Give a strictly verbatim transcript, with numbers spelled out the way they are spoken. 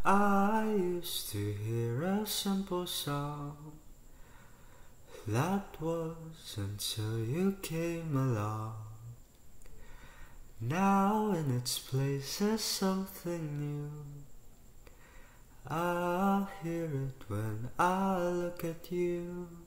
I used to hear a simple song. That was until you came along. Now in its place is something new. I'll hear it when I look at you.